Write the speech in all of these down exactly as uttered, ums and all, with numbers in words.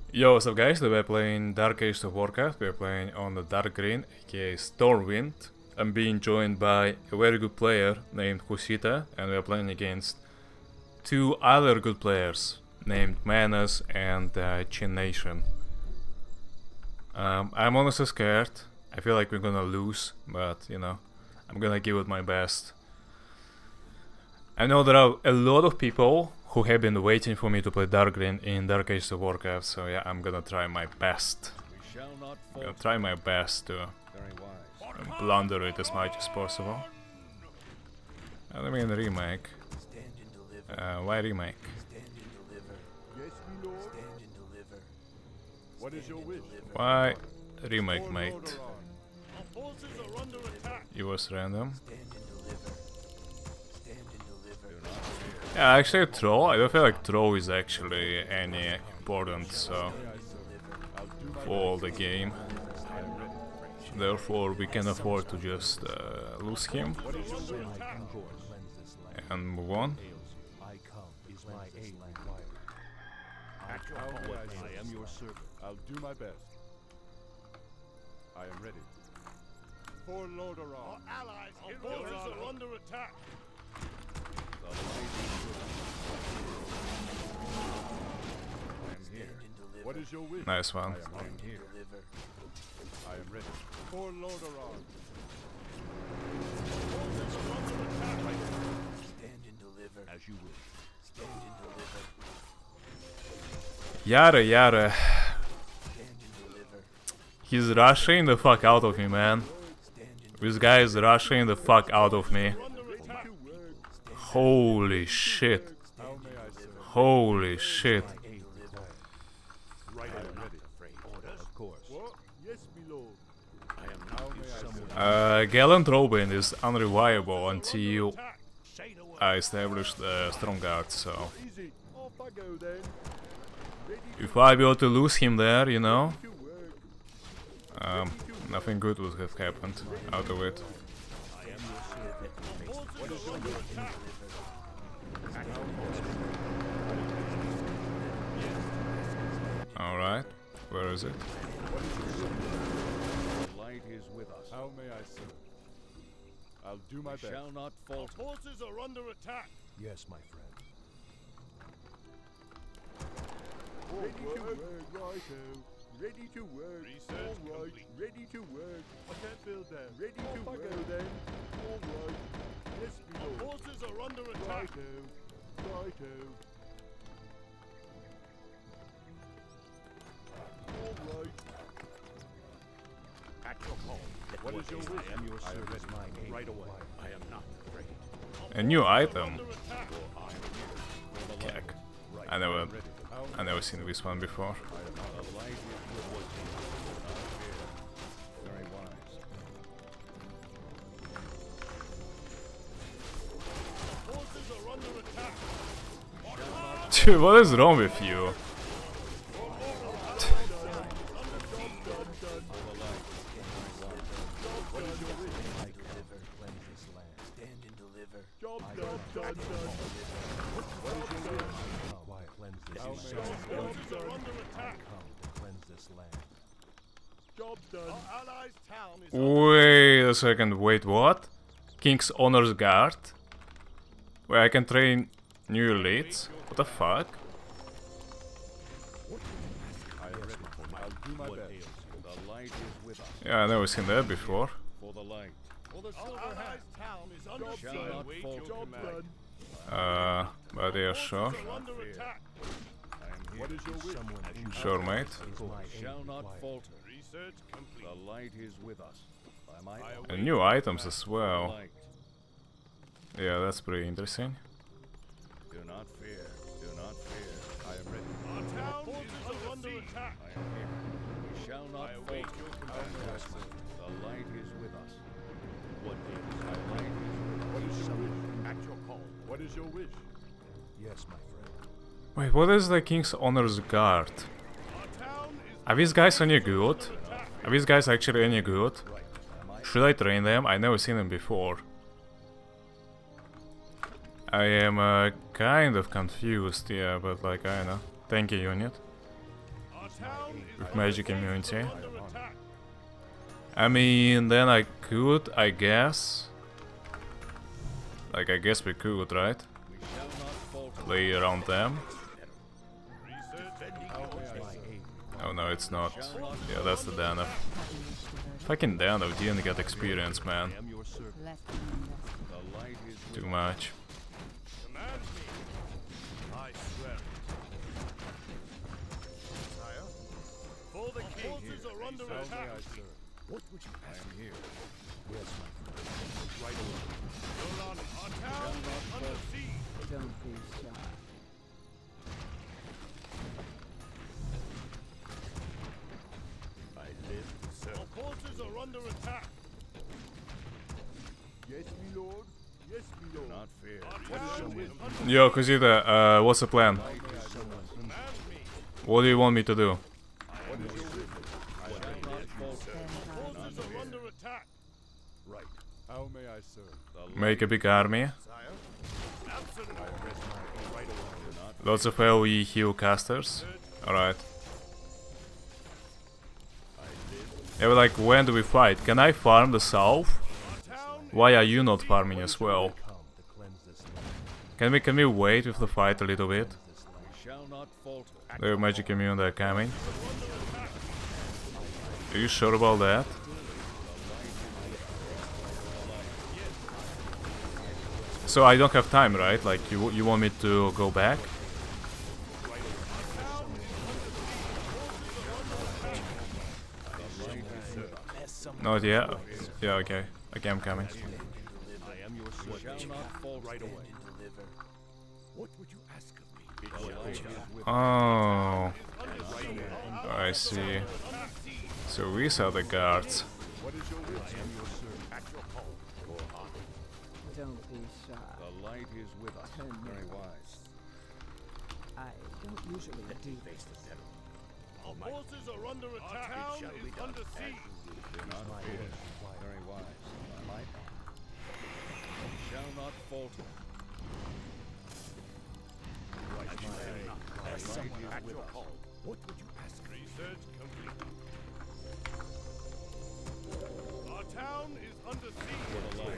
Yo, what's up guys, today we're playing Dark Age of Warcraft. We're playing on the Dark Green, aka Stormwind. I'm being joined by a very good player named Kusita, and we're playing against two other good players named Manus and uh, Chin Nation. Um, I'm honestly scared. I feel like we're gonna lose, but you know, I'm gonna give it my best. I know there are a lot of people who have been waiting for me to play Dark Green in Dark Age of Warcraft, so yeah, I'm gonna try my best. I'm gonna try my best to blunder it as much as possible. Uh, let me in the remake. Uh, why remake? Why remake, mate? It was random. Yeah, actually Troll, I don't feel like Troll is actually any important, so for the game. Therefore we can afford to just uh, lose him and move on. I am your servant. I'll do my best. I am ready. For Lordaeron. Our allies, our forces are under attack. What is your wish? Nice one. I am here. I am ready. For Lordaeron. Forces are under attack. Stand and deliver. As you wish. Stand and deliver. Yara Yara. He's rushing the fuck out of me, man. This guy is rushing the fuck out of me. Holy shit. Holy shit. Uh, Gallant Robin is unreliable until I establish the Stromgarde, so if I were to lose him there, you know, um, nothing good would have happened out of it. Alright, where is it? Light is with us. How may I serve? I'll do my best. Shall not falter. Our forces are under attack. Yes, my friend. Ready to work, righto. Ready to work. Research all right. Complete. Ready to work. I can't build that. Ready to work. Go then. All right. Yes, my lord. Our forces are under attack. Righto. Righto. All right. At your call. What is your wish? I am your service. My right away. I am not afraid. A new item. Kek. I never, I never seen this one before. Dude, what is wrong with you? Wait a second, wait, what? King's Honor's Guard? Where I can train new elites? What the fuck? Yeah, I never seen that before. Uh, but yeah, sure. Sure, mate. And new items as well. Yeah, that's pretty interesting. Do not fear. Do not fear. I am ready. Our town is under attack. I am here. We shall not await your command. The light is with us. What is my light is what is your wish? At your call. What is your wish? Yes, my friend. Wait, what is the King's Honor's Guard? Are these guys any good? Are these guys actually any good? Should I train them? I never seen them before. I am uh, kind of confused, yeah, but like, I don't know. Thank you, unit. with magic immunity. I mean, then I could, I guess. Like, I guess we could, right? Play around them. Oh no, it's not. Yeah, that's the Danev. Fucking Danev didn't get experience, man. Too much. What would you I am here. Yes, my friend. Right away. Yolan, our town is under siege. Don't be shy. I live to serve. Our forces are under attack. Yes, my lord. Yes, my lord. Do not fear. What is your will? Yo, Kuzita, uh, what's the plan? What do you want me to do? What is your will? I shall not falter. Forces are under attack. Right. How may I serve? Make a big army. Absolutely. I rest my right away. Do not Lots of AoE heal casters. Alright. Yeah, but like, when do we fight? Can I farm the south? Why are you not farming as well? Can we can we wait with the fight a little bit? we shall not falter. The magic immune are coming. Are you sure about that? So I don't have time, right? Like, you you want me to go back? Not yet. Yeah, okay. Okay, I'm coming. I am your servant. Shall not falter. Right away. What would you ask of me? The light is with Oh, I see. So these are the guards. What is your will? I am your servant. At your call. Or hot. Don't be shy. The light is with us. Very wise. I don't usually do Face the devil. Our forces are under attack. Our town is under siege. Do not fear. Very wise. The light. We shall not falter. Right. The light is with us. What would you ask me? Research complete. Our town is under siege. The light.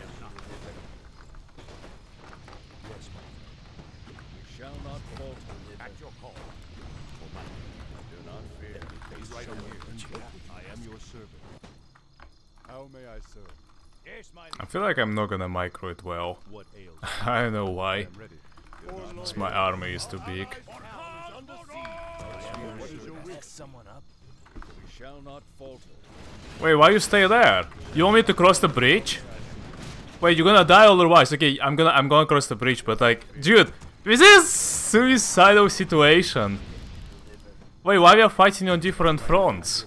Yes, my friend. We shall not falter. At your call. Do not fear. Face right here. I am your servant. How may I serve? Yes, my I feel like I'm not gonna micro it well. What ails? I don't know why. I am ready. Do not Because my army is too big. Our town is under siege. What is your will? Someone up. We shall not falter. Wait, why you stay there? You want me to cross the bridge? Wait, you're gonna die otherwise. Okay, I'm gonna I'm gonna cross the bridge, but like, dude, this is suicidal situation. Wait, why we are fighting on different fronts?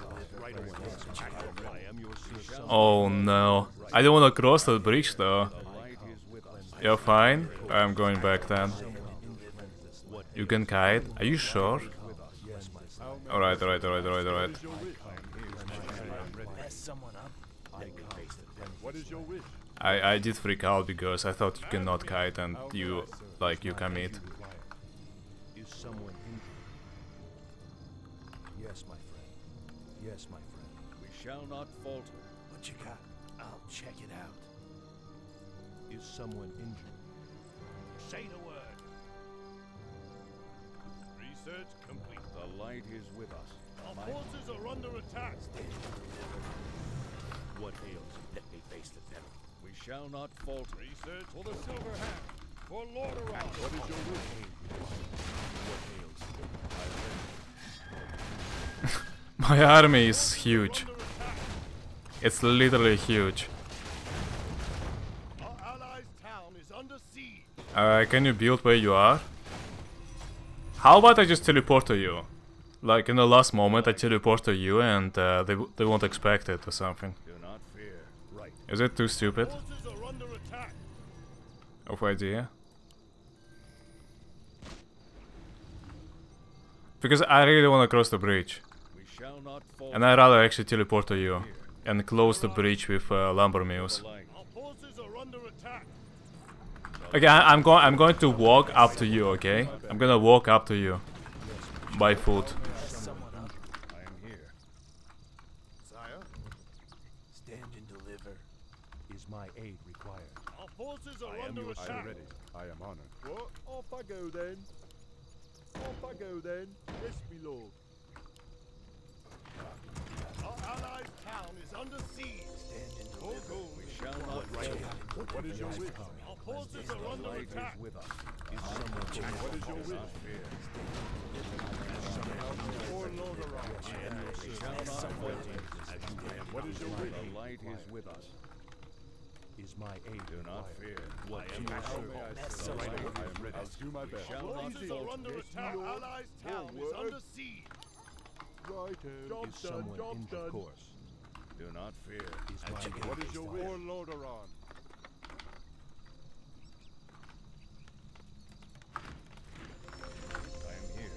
Oh no. I don't wanna cross the bridge though. You're fine? I'm going back then. You can kite? Are you sure? Alright, alright, alright, alright, alright. What is your wish? I, I did freak out because I thought you cannot kite and you, like, you commit. Is someone injured? Yes, my friend. Yes, my friend. We shall not falter. What you got? I'll check it out. Is someone injured? Say the word. Research complete. The light is with us. Our forces are under attack. What ails? Let me face the devil. We shall not falter. Research for the silver hand. For Lordaeron. What is your wish? What ails? My army is huge. It's literally huge. Our allies' town is under siege. Uh, can you build where you are? How about I just teleport to you? Like in the last moment I teleport to you and uh, they, w they won't expect it or something. Do not fear. Right. Is it too stupid Forces are under attack. of idea? Because I really want to cross the bridge. We shall not falter. And I'd rather actually teleport to you and close the bridge with uh, lumber mills. Light. Our forces are under attack. Okay, I I'm going I'm going to walk up to you, okay? I'm gonna walk up to you. By foot. Is my aid required? Our forces are I am under your attack. ready. I am honored. What? Off I go then. Off I go then. Yes, me lord. Our allied town is under siege. Stand and deliver. We shall not Right fail. away. What is your Yes, wish? come. Our forces The are under light attack. is with us. Is someone What is your Do wish? not fear. Or Lord around. I am your We shall servant. not Someone fail. enters. What is your wish? The light is with us. Is my aid Do not required? fear. What I do am you your serve? servant. The light I am ready. I'll do my best. shall Our not forces fail. are under Yes, attack. my lord. Allies town is Forward. under siege. Right, job Is done, someone job injured? done. Of course. Do not fear. Is my aid What is your wish? required? Or Lord around. I am here.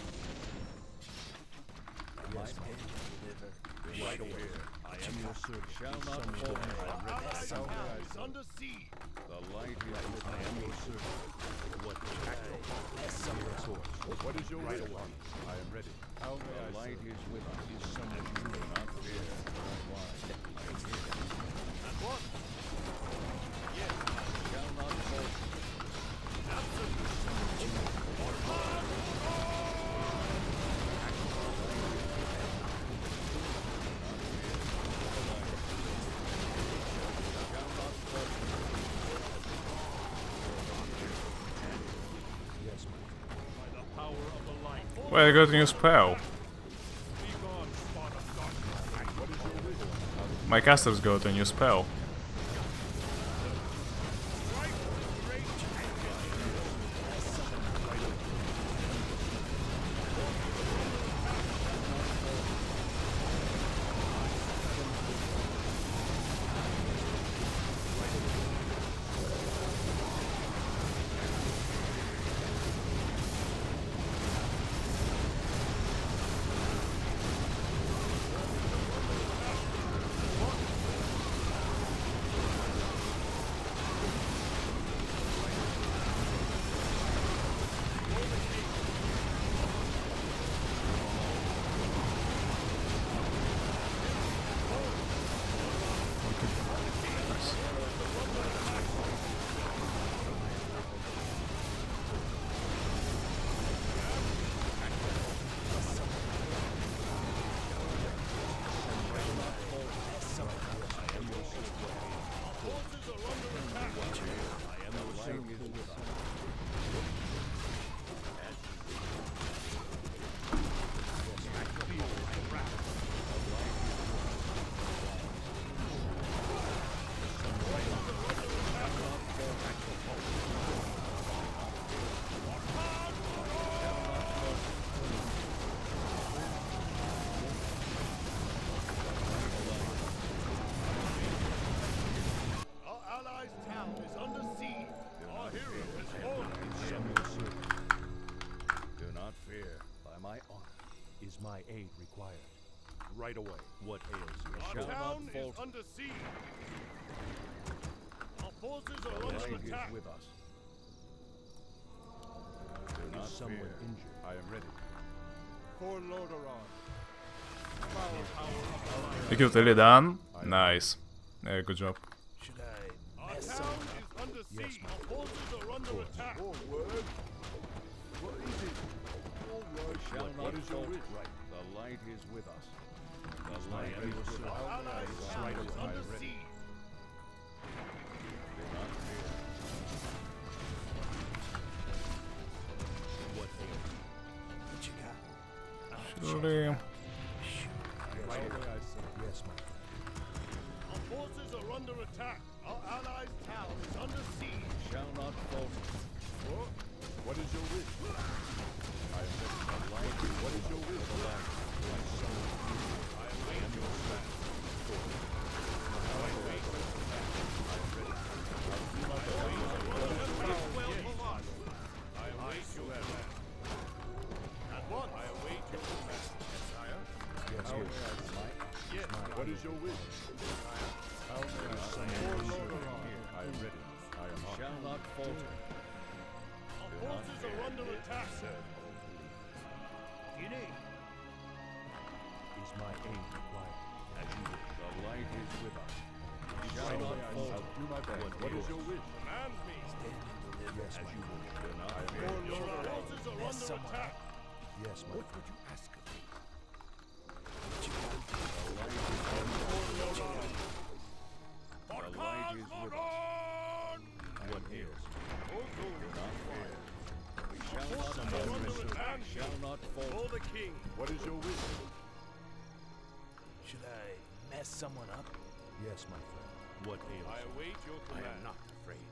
Yes, my Right away. I am your servant. shall Is not someone fall. injured? I am ready. Allied So town may I is say. under siege. The light is with I us. am your servant. What do you Of course. What is your Right wish? away. I am ready. How may The I light serve? is with us. Is someone Do injured? not fear. Why? I am here. And what? Yes. Shall not fall. Yes, By the power of the light. Well, I got a new spell. Be gone, spawn of darkness. What is your wish? My caster's got a new spell. Our allies' town is under siege. Our hero is fallen. Do not fear. By my honor. Is my aid required? Right away. What ails you? Our shall not town is falter. under siege. Our forces are The under light is attack. with us. Do not Is someone fear. injured? I am ready. For Lord Aron. You killed Illidan. Nice. Yeah, good job. Should I? Our town is under siege. Our forces are under attack. Forward. What is it? All right. Shall What not is your fall. wish? The light is with us. The my light aid is with us. Our allies' town Right is away. under siege. Do not fear. What ails you? What you got? Surely. How may I serve? Yes, my Our forces are under attack. Our allies' town is under siege. Shall not falter. What? What is your wish? I am ready. The light is What is your wish? the light. I am waiting your command. I am waiting. I am ready. I'll do my best. Well, hold on. I await your command. And what? I await your command. Sire? Yes, How yes. may I serve? Yes. What is your wish? How may I serve? For Lord Aron. I am ready. I am on. Shall not falter. Our forces are under attack. Is my aid required? As you wish. The light is with us. shall not fall. I'll do my best. What is your wish? Command me. Yes, as you wish. Do not I am fear. ready. Your forces are under attack. Yes, my What would you ask of me? The light is with us. What ails you? Do not fear. We shall not fall. We shall not fall. For the king. What is your wish? Should I mess someone up? Yes, my friend. What ails I you? await your I command. am not afraid.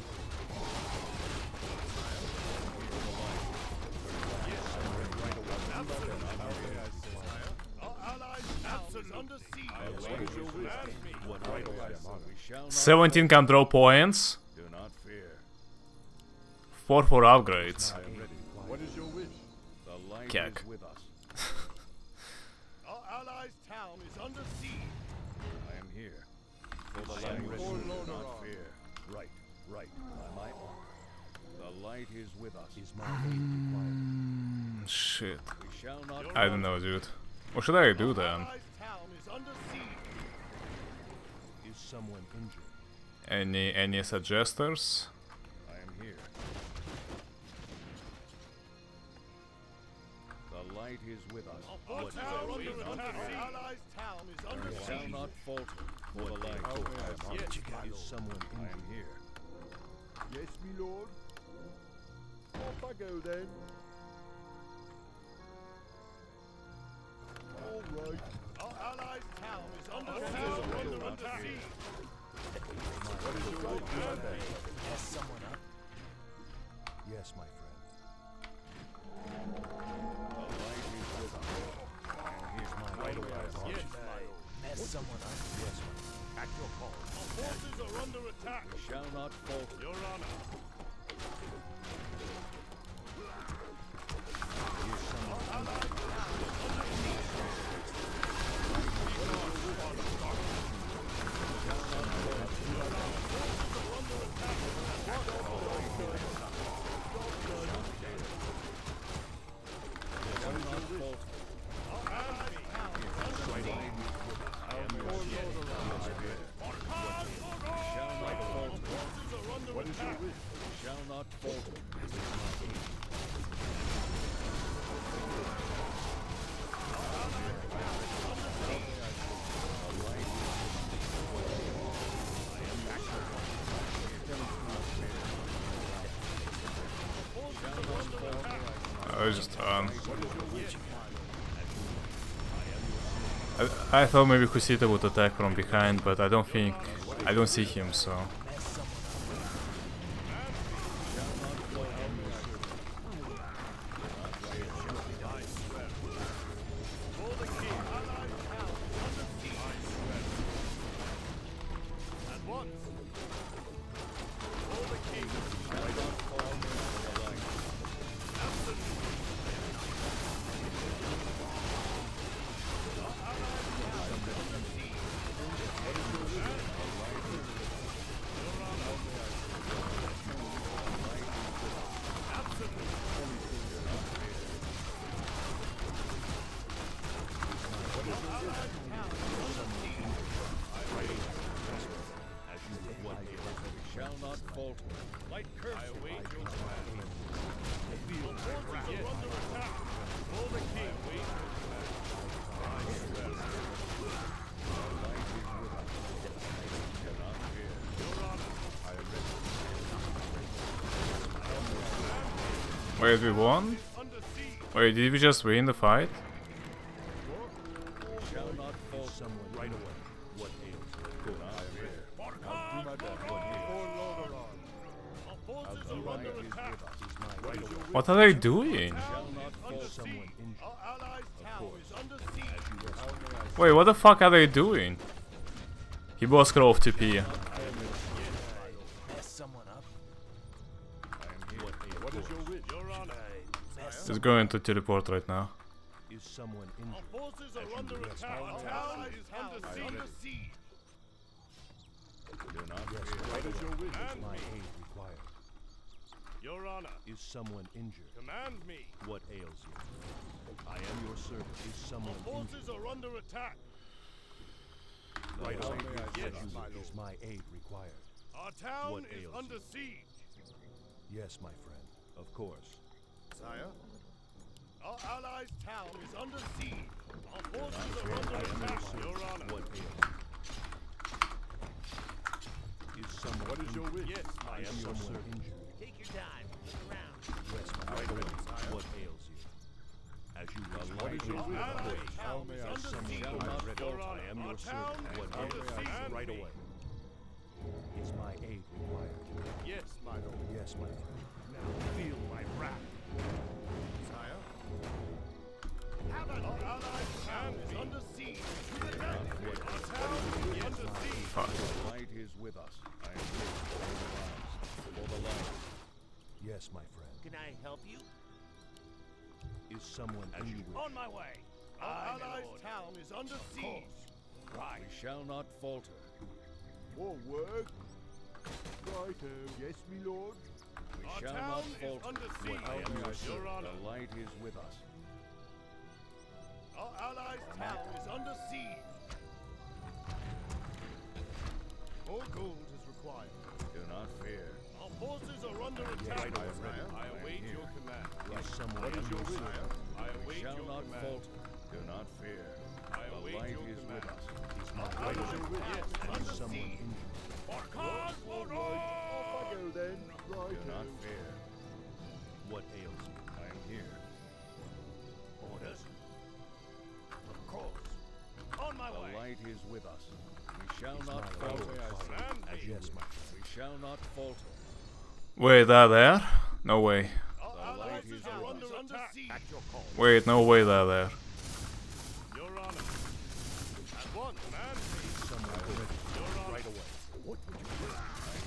Our allies' town is under siege. I await your wish. Command me. What Right ails away, you? I'm honored. We shall not seventeen control points. do not fear. four for upgrades. I am ready. What is your wish? The light Kek. is with us. Our allies' town is under siege. I am here. For the I am light ready. do For not Lordaeron. fear. Right, right. By my honor. The light is with us. Is my aid required? Shit. We shall not I don't know, dude. What should I do then? Allies' town is under siege. Is someone injured? Any any suggestors? I am here. The light is with us. Our What town shall we under not attack. fear? Our allies' town is under We shall siege. not falter. For the light. How may I help? Yes, Is someone I am injured? here. Yes, me lord. Off I go then. All right. Our allies' town is under siege. Under attack. What is your wish? Do my best. Mess someone up? Yes, my friend. The light is with us. I am here. Right away, I'm honored. Yes, Should I mess someone up? Yes, my friend. At your call. our forces are under attack. We shall not falter. Your honor. What is your wish? We shall not falter. I was just um. I, I thought maybe Kusita would attack from behind, but I don't think I don't see him, so Mess someone up? For the king. Allies' town is under siege. At once. For the king. We shall not falter. Light curse. I await your command. Our forces are under attack. For the king. I await your wait, we won? under siege. Wait, did we just win the fight? Shall not falter. Someone right away. What ails you? Good. I am here. For I'll do my best. What ails Our forces are under attack. is my right away. What are they doing? Town is under Someone siege. injured. Our allies' town is under siege. How may I Wait, what the fuck are they doing? He was Grove T P. Mess someone up? What is your wish? Your honor. Mess He's going to teleport right now. Is someone Our injured? forces are under attack. Our town is under, under siege. Do not Yes, fear. what is your wish? Command My me. aid required. Your honor. Is someone injured? Command me. What ails you? I am your servant. Is someone Our injured? forces are under attack. Right How away. may I Yes, serve? my Is lord. my aid required? Our town What is ails under you? siege. Yes, my friend. Of course. Sire? Our allies' town is under siege. Our forces are under attack, Your Honor. What ails you? Is someone What is your injured? wish? Yes, my Is lord. someone injured? Take your time. Look around. Yes, my Right friend. away, sire. What ails you? As you wish. What is your Our will? allies' How town may is I under serve? siege. Shall not Your falter. Honor. I am Our your town servant. is What under ails siege. you? Right away. Is my aid required? Yes, My lord. Yes, my friend. now feel my wrath. Sire? Have it. Our allies' town is under siege. To the death. Our town is under siege. Fuck. The light is with us. I am here. For the light. Yes, my friend. Can I help you? Is someone As you injured? On my way. Our Aye, my allies' lord. town is under siege. Right. We shall not falter. Forward. Righto. Yes, me lord. We Our shall town not is falter. under What siege, I am your Your servant. Honor. The light is with us. Our allies' town is under siege. More gold is required. Do not fear. Our forces are under attack. Right away, sire. I I am await here. your command. Is someone What is your injured? will? I We await shall your not command. falter. Do not fear. I The await light your is command. with us. Is my Our aid allies' required? town is Is under someone siege. injured? For cause for Off I go then. Do Righto. not fear. What ails you? I am here. orders. Of course. On my The way. light is with us. We shall Is not my How falter. may I serve? Command As me. you Yes, wish. my friend. We shall not falter. Wait, that there? No way. Our The light allies is are with under us. attack. At your call. Wait, no way that there. Your Honor. At once, man. Someone injured? Your Honor. Right away. What would you wish?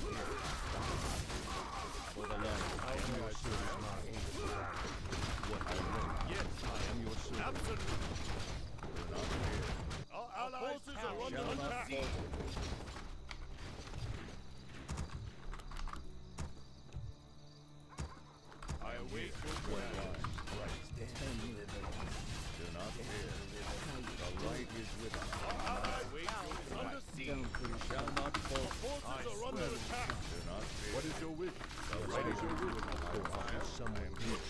For the light. I am your servant. My aid required. What I am. Yes, I am your servant. absolutely. Do not fear. Our allies' forces are under Shall not attack. falter. I await your What command. lies? Stand deliver. Do not fear. The light is with us. Our allies' town is under siege. Don't We be shall not falter. Forces are under attack. Do not fear. What is your wish? The What light is is your with wish? us. Is someone injured?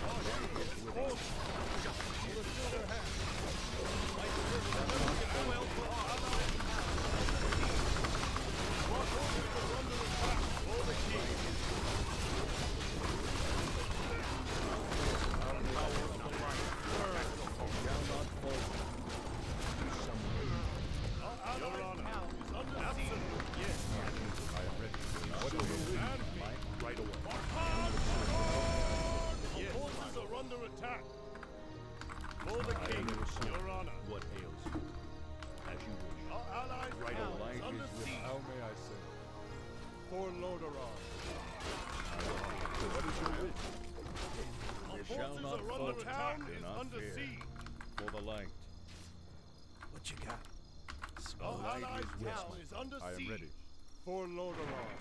Your Honor. Is under siege. Yes. What is your wish? Right away. Yes. Forces are under attack. For the king, Your Honor. What ails you? As you wish. Our allies' Right town away. is under siege. How may I serve? For Lodaron. What is your wish? Our We shall forces not are under falter. attack. Do Is not under fear. siege. For the light. What you got? Our light allies' is with town is under I siege. am ready. For Lodaron.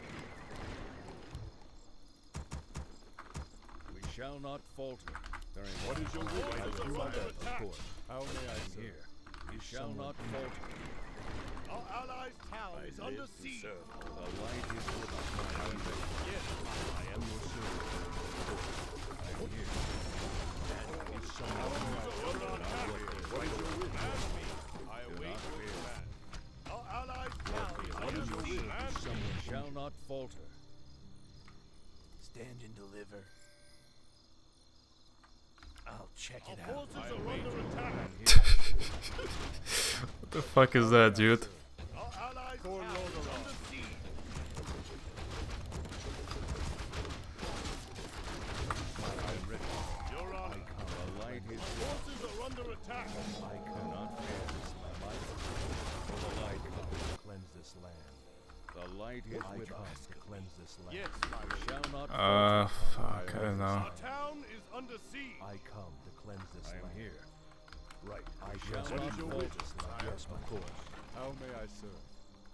We shall not falter. Very well. What is your wish? I Forces do are my under best. attack. Of course. How may I I am serve? here. We shall Someone not falter. Our allies' town is under siege. The light is with us. I am ready. Yes. I am your servant. I am here. Is someone injured? Your Honor. What is your wish? Command me. I Do await not your fear. command. Our allies' town is What under is your siege. servant? Is We someone shall injured? not falter. Stand and deliver. I'll check Our it out. forces are under attack. What the fuck is that, dude? Our allies' For town is Lodaron. under siege. I am ready. Your Honor. The light is with us. Forces are under attack. I Do come. not fear. For the light. To cleanse this land. The light is I with come us. to cleanse this land. Yes, my We shall not Uh, falter. fuck, I don't know. Our town is under siege. I come to cleanse this I am land. here. Right. I shall come not to falter. cleanse this land. Yes, of course. How may I serve?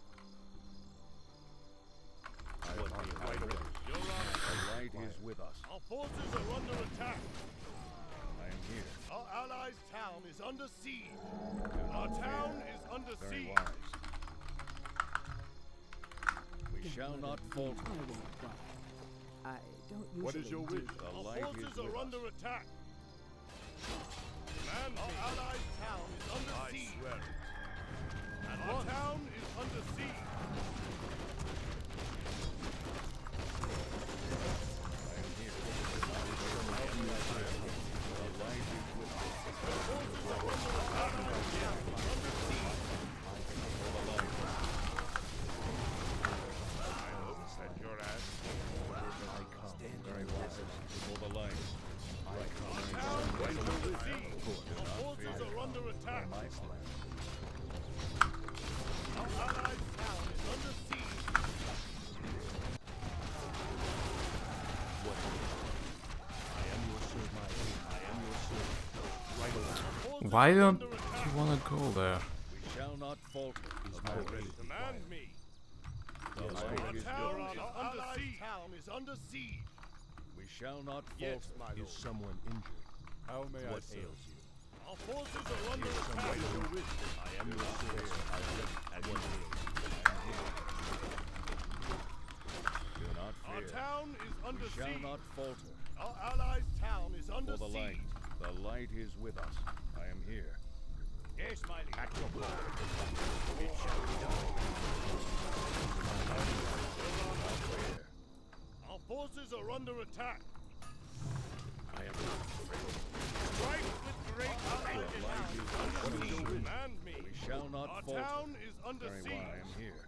I am here. Right away. Your Honor. The light is with us. Our forces are under attack. I am here. Our allies' town is under siege. Our town is under Very siege. wise. We shall not falter. I won't buy. I don't usually What is your do. wish? The Our light forces is are with under us. attack. Command me. Our allied town is under I siege. Swear it. And our town is under siege. Set your ass. Very well. For the light. Our town is under siege. Our forces are under attack. Our allied town is under siege. I am your servant. I am your servant. Right away. Our forces Why are don't under you attack. wanna go there? We shall not falter. Is my ready? Command me. The Yes, light Our is town with us. is under siege. town is under siege. We shall not falter. Yes, my Is lord. someone injured? How may I What serve? ails you? Our forces are under Is attack. someone injured? I am your servant. I ready. And what ails Do not Our fear. town is under We shall siege. not falter. Our allies' town is under For the light. siege. The light is with us. I am here. Yes, my lord. At your call. It shall be done. Not fear. Our forces are under attack. I am not afraid. Strike with great allies. The light is Under with siege. us. Command me. We shall not Our falter. town is under Very siege. well, I am here.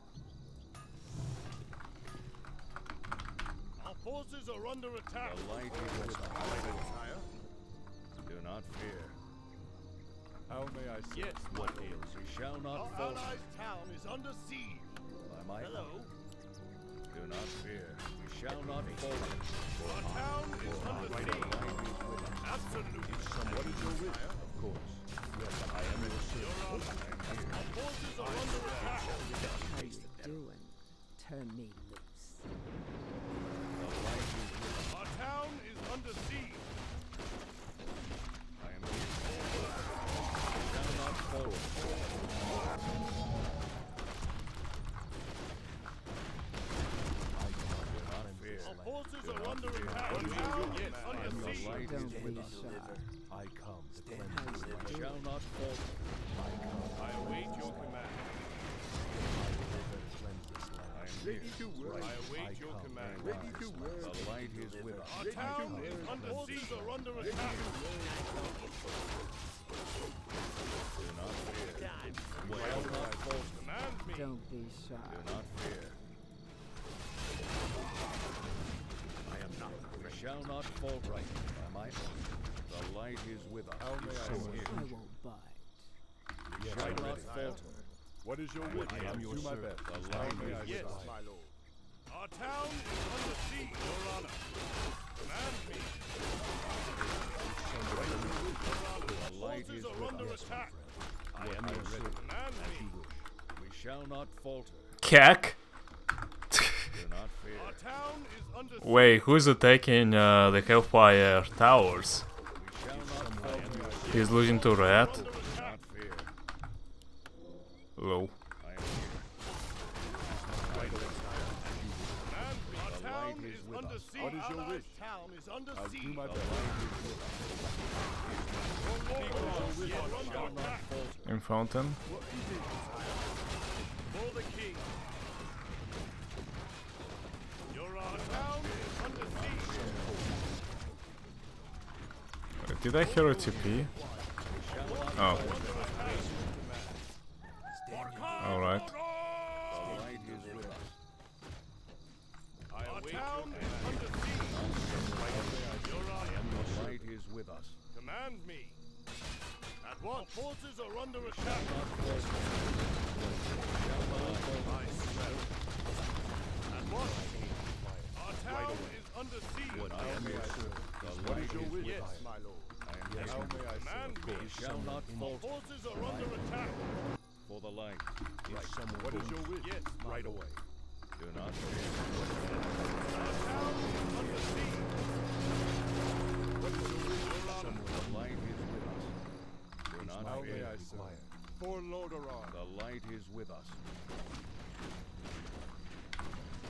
Our forces are under attack. The light is with us. Do not fear. How may I serve? Yes, What ails you? We shall Our not falter. allies' town is under siege. By my Hello. order. Do not fear. We shall not falter. Our town is under The siege. light is with us. Absolutely. What is your wish? Of course. Yes, I am your servant. Our forces are under attack. How you doing? Turn me loose. The light is with us. Our town is under siege. I am here. We shall not falter. Do not fear. Our forces Do are not under fear. attack. What Our is town your is wish? under The siege. light Don't is be with us. shy. I come to Stand cleanse how this you land. We do. shall not falter. I await your command. Cleanse this I land. am Ready here. to work. I await your come. command. Ready to work. The light is with us. Our town is under siege. Are under attack. Do not fear. We shall not falter. Command me. Don't be shy. Do not fear. I am not. We shall not falter. By my order. The light is with us. How may I So serve? here. I won't bite. We Yes, shall I'm not ready. falter. What is your wish? I am your Do my servant. best. The How light may I is Yes, with us. serve? my lord. Our town is under siege, Your Honor. Command me. The light Forces is are with under us. attack. I am your servant. Command As you me. wish. We shall not falter. Kek? Do not fear. Our town is under siege. Wait, who's attacking uh, the Hellfire Towers? We shall not falter. He's losing to Red. Under Do attack. not fear. Low. I am here. Command me. Our The town light is is with under us. siege. What is your Allied wish? town is under I'll siege. do my The best. light is with us. Your lord is Shall under not attack. falter. In fountain. For the king. Your our town is under siege. Wait, did I hear a T P? Oh, alright. The light is with us. I await your command. Under siege. Your honor. The light is with us. Command me. At once. Our forces are under attack. I swear. At once. Our town is under siege. I am your servant. The What light is your is wish? with Yes, us. my lord. I am How here. may I Command serve? me. We shall not Our falter. forces are under attack. For the light. Is someone What is your injured? wish? Yes, my Right lord. away. Do not fear. Our town is under siege. What is your wish? Your honor. The light is with us. Do not How may fear. I serve? For Lordaeron. The light is with us.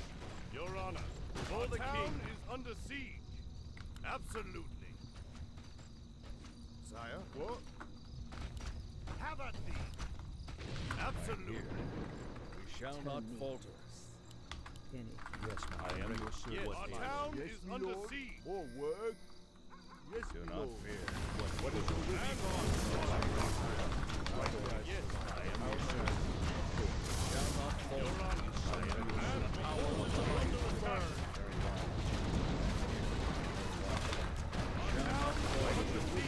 Your Honor, for the king is under siege. Absolutely. Sire, what? Have at thee. Absolutely. We shall not falter. Anything. Yes, my I am your servant. Yes, our town Yes, is me under lord. siege. More work. Yes, Do me not lord. fear. What is your wish? And on. Yes, I am your servant. Shall not falter. Your Honor, I am your and servant. power was under attack. Very well. Shall not falter.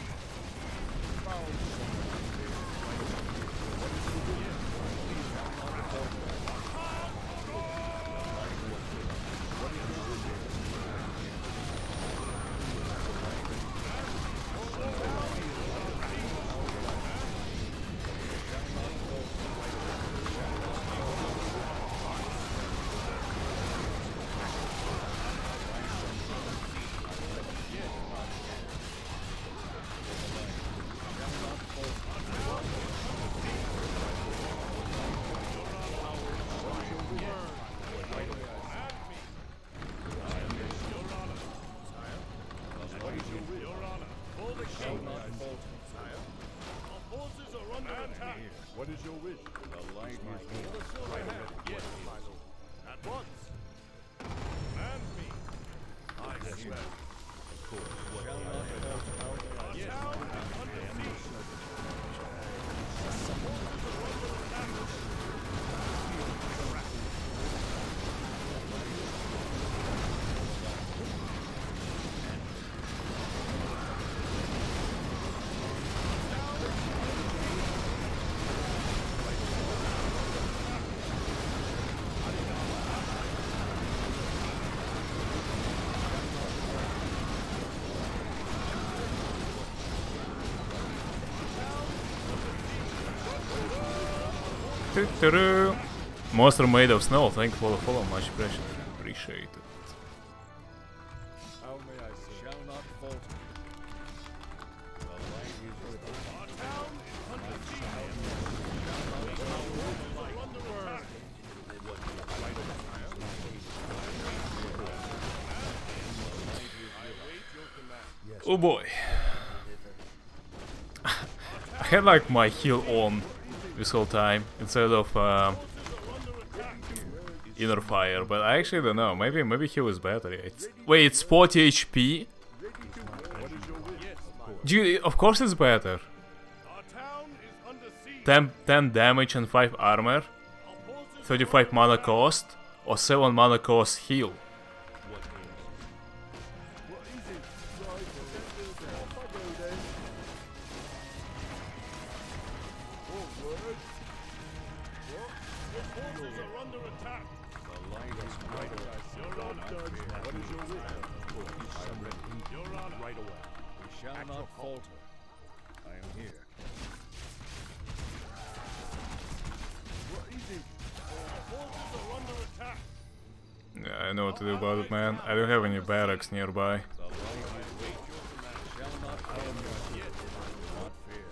Your Honor, for the king. Our forces are under attack. What is your wish? The light is For the silver hand. Yes, my lord. At once. Command me. I swear. shall not falter. Our town is under siege. Our forces are under attack. Doo-doo-doo. Monster made of snow, thank you for the follow, much appreciated. Appreciate it. How may I serve? Shall not falter. The light is with us. Our town is under siege. Our forces are under attack. I await your command. Oh boy. I had like my heal on this whole time instead of uh, inner fire, but I actually don't know. Maybe maybe heal is better. It's, wait, it's forty H P. Dude, of course it's better. Our town is under siege. ten, ten damage and five armor, Our forces thirty-five mana cost, or seven mana cost heal. What is it? Right, off I go then. More work. Your forces are under attack. The light is bright. Your Honor, What is your wish? I am ready. Your Honor. Right away. We shall not falter. I am here. What is it? Our forces are under attack. Yeah, I know what to do about it, man. I don't have any barracks nearby. The light is with us. Shall not falter. Yes, Not fear.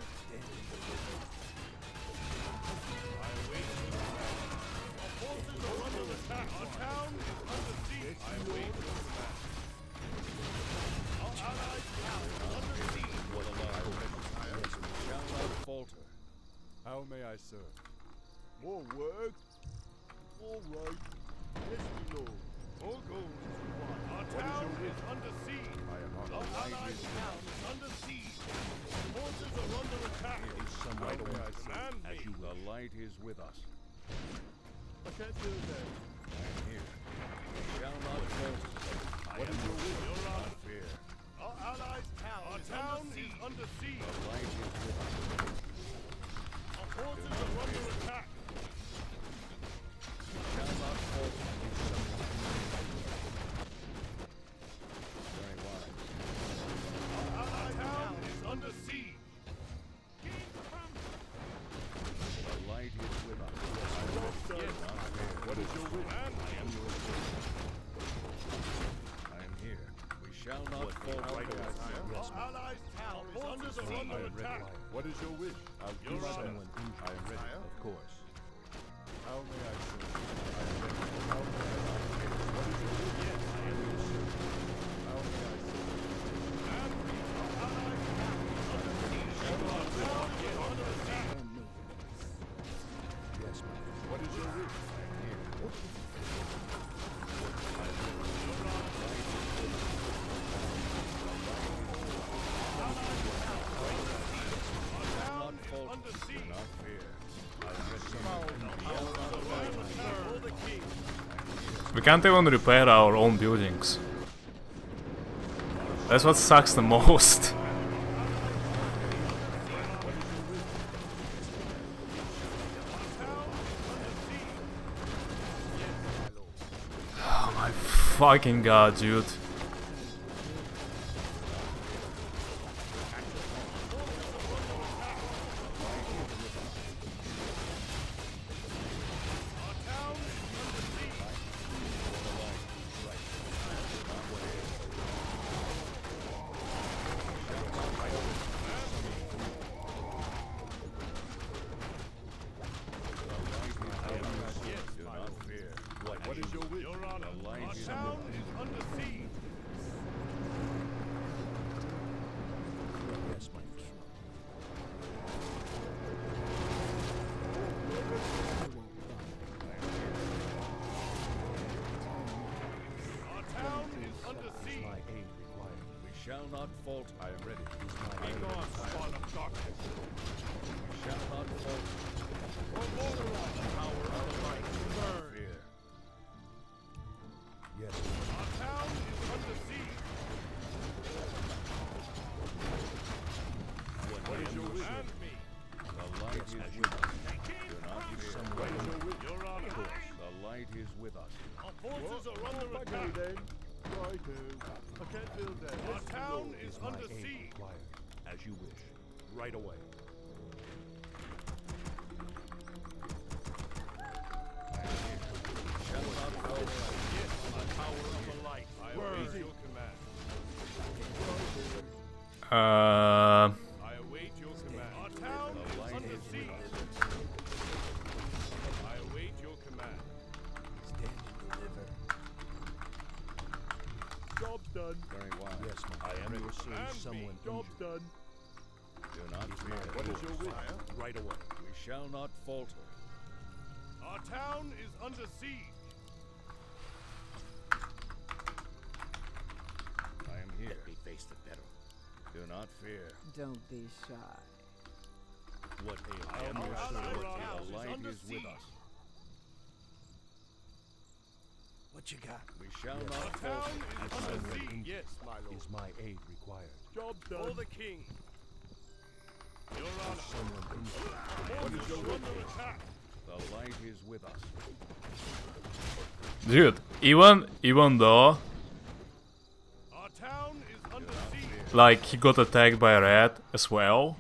I await your command. Our forces are under attack. Our town is under siege. I await your command. Our allies' town is under siege. What a lie. Shall not falter. How may I serve? More work? All right. Yes, my lord. All gold is required. Our town is under siege. I am on. Our allies' town is under siege. Our forces are under attack. Some How right may away. I serve? Command As me. you will. The light is with us. I can't do that. I am here. We shall not falter. What is your wish? Your Honor, Not fear. our allies' town, our town is under siege. The light is with us. Our forces are under attack. Shall not falter. Very wise. Our allies' town is under siege. The light is with us. Yes, Not fear. What is your wish? and I am your I am here. We shall not falter. Our allies' town, our forces are under attack. What is your wish? I'll do Your my Honor. best. I am ready. Of course. How may I serve? I am ready. How may I serve? What is your wish? Do not fear. I am ready. For the king. We can't even repair our own buildings. That's what sucks the most. Oh my fucking god, dude. What is your will? Your honor. Our town is under siege. Yes, my friend. Our town is under siege. My aid required. We shall not falter. I am ready. Hang on, spawn of darkness. We shall not falter. For Lordaeron, the power of the light. Burn. Fear. Yes. Our town is under siege. What is your will? And me. The light is with us. Do not fear. What is your will? Your honor. The light is with us. Our forces are under Okay attack. then. Righto. I can't build that. Our town is My under aid siege. required. As you wish. Right away. Shall not falter. Yes, the power of the light. I await your command. Uh, I await your command. Our town The is light under is with siege. us. I await your command. Stand and deliver. Job done. Very well. Yes, my I am your serve. And me. Someone Job injured. done. Do not fear. What is your will? Right away. We shall not falter. Our town is under siege. I am here. Let me face the battle. Do not fear. Don't be shy. What ails? I am Our your ally servant. town The is light under is with siege. us. What you got? We shall Our not town falter. is under someone siege. injured. Yes, my lord. Is my aid required? Job For done. the king. Your honor. Someone injured. Forces are under attack. The light is with us. dude, even even though Our town is under siege. like he got attacked by a rat as well,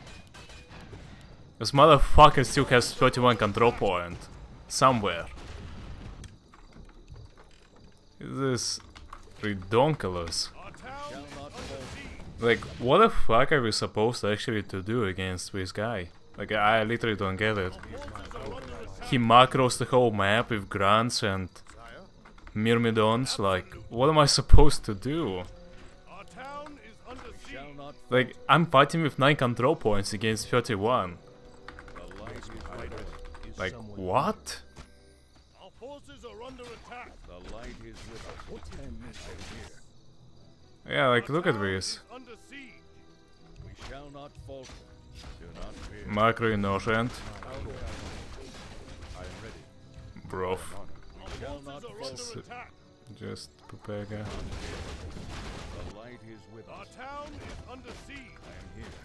this motherfucker still has thirty-one control point somewhere. This is redonkulous. Our town Shall is not under falter. siege. Like, what the fuck are we supposed actually to do against this guy? Like, I literally don't get it. Forces are under attack. He macros the whole map with grunts and myrmidons. Like, what am I supposed to do? Our town is under Shall siege. not Like, I'm fighting with nine control points against thirty-one. The light is right away. Is Like, someone what? Our forces are under attack. The light is with us. Turn me I am here. Yeah, like, Our look at town this. is under siege. We shall not falter. Do not fear. Macro innocent. I am ready. Brof. Our shall forces not are falter. under attack. Just prepare guy. The light is with Our us. town is under siege. I am here.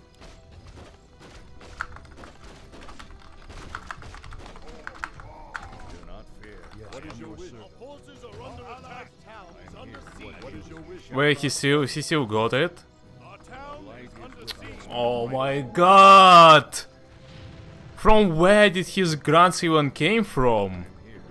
Do not fear. Yes, What is I'm your will? Our forces are under attack. Town is under siege. What is your wish? Wait, he still, he still got it? Our town is under siege. Oh my god! From where did his grunts even came from?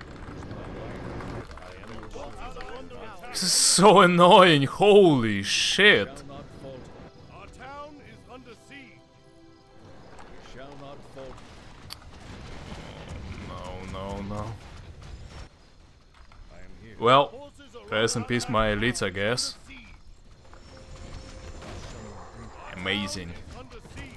Forces are under attack. This is so annoying, holy shit! Shall not falter. Our town is under siege. We shall not falter. No, no, no. I am here. Well, Forces are rest in under peace attack. my elites, I guess. Siege. Amazing. Under siege.